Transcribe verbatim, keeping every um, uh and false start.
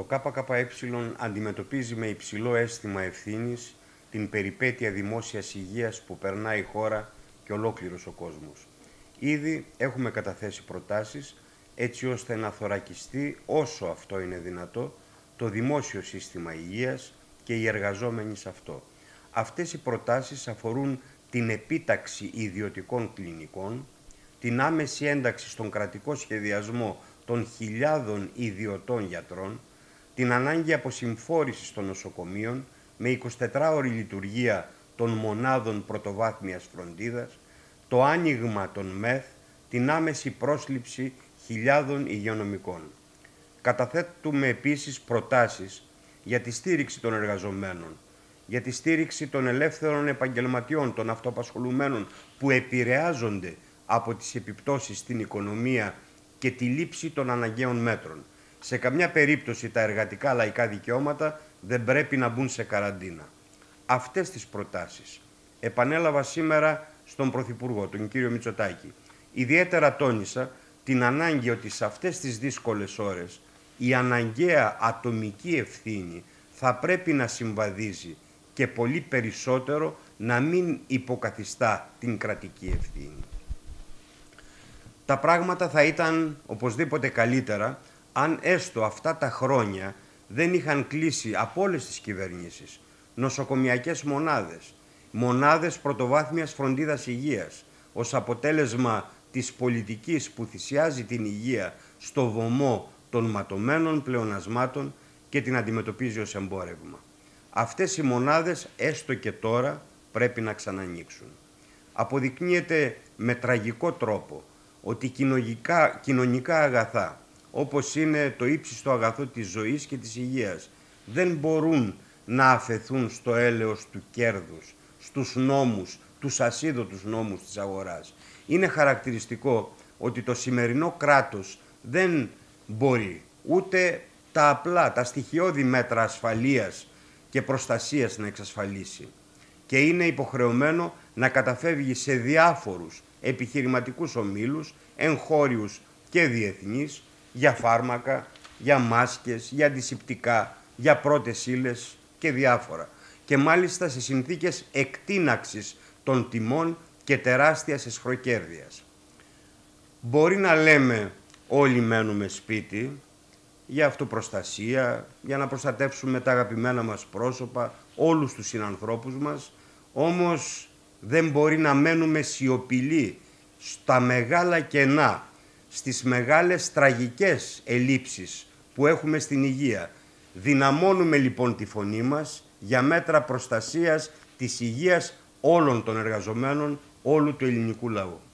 Το ΚΚΕ αντιμετωπίζει με υψηλό αίσθημα ευθύνης την περιπέτεια δημόσιας υγείας που περνάει η χώρα και ολόκληρος ο κόσμος. Ήδη έχουμε καταθέσει προτάσεις έτσι ώστε να θωρακιστεί όσο αυτό είναι δυνατό το δημόσιο σύστημα υγείας και οι εργαζόμενοι σε αυτό. Αυτές οι προτάσεις αφορούν την επίταξη ιδιωτικών κλινικών, την άμεση ένταξη στον κρατικό σχεδιασμό των χιλιάδων ιδιωτών γιατρών, την ανάγκη αποσυμφόρησης των νοσοκομείων με εικοσιτετράωρη λειτουργία των μονάδων πρωτοβάθμιας φροντίδας, το άνοιγμα των ΜΕΘ, την άμεση πρόσληψη χιλιάδων υγειονομικών. Καταθέτουμε επίσης προτάσεις για τη στήριξη των εργαζομένων, για τη στήριξη των ελεύθερων επαγγελματιών, των αυτοαπασχολουμένων που επηρεάζονται από τις επιπτώσεις στην οικονομία και τη λήψη των αναγκαίων μέτρων. Σε καμιά περίπτωση τα εργατικά λαϊκά δικαιώματα δεν πρέπει να μπουν σε καραντίνα. Αυτές τις προτάσεις επανέλαβα σήμερα στον Πρωθυπουργό, τον κύριο Μητσοτάκη. Ιδιαίτερα τόνισα την ανάγκη ότι σε αυτές τις δύσκολες ώρες η αναγκαία ατομική ευθύνη θα πρέπει να συμβαδίζει και πολύ περισσότερο να μην υποκαθιστά την κρατική ευθύνη. Τα πράγματα θα ήταν οπωσδήποτε καλύτερα αν έστω αυτά τα χρόνια δεν είχαν κλείσει από όλες τις κυβερνήσεις νοσοκομιακές μονάδες, μονάδες πρωτοβάθμιας φροντίδας υγείας, ως αποτέλεσμα της πολιτικής που θυσιάζει την υγεία στο βωμό των ματωμένων πλεονασμάτων και την αντιμετωπίζει ως εμπόρευμα. Αυτές οι μονάδες έστω και τώρα πρέπει να ξανανοίξουν. Αποδεικνύεται με τραγικό τρόπο ότι κοινωνικά, κοινωνικά αγαθά, όπως είναι το ύψιστο αγαθό της ζωής και της υγείας, δεν μπορούν να αφαιθούν στο έλεος του κέρδους, στους νόμους, τους ασίδωτους νόμους της αγοράς. Είναι χαρακτηριστικό ότι το σημερινό κράτος δεν μπορεί ούτε τα απλά, τα στοιχειώδη μέτρα ασφαλείας και προστασίας να εξασφαλίσει και είναι υποχρεωμένο να καταφεύγει σε διάφορους επιχειρηματικούς ομίλους, εγχώριους και διεθνείς, για φάρμακα, για μάσκες, για αντισηπτικά, για πρώτες ύλες και διάφορα. Και μάλιστα σε συνθήκες εκτείναξης των τιμών και τεράστιας εσχροκέρδειας. Μπορεί να λέμε όλοι μένουμε σπίτι για αυτοπροστασία, για να προστατεύσουμε τα αγαπημένα μας πρόσωπα, όλους τους συνανθρώπους μας, όμως δεν μπορεί να μένουμε σιωπηλοί στα μεγάλα κενά, στις μεγάλες τραγικές ελλείψεις που έχουμε στην υγεία. Δυναμώνουμε λοιπόν τη φωνή μας για μέτρα προστασίας της υγείας όλων των εργαζομένων, όλου του ελληνικού λαού.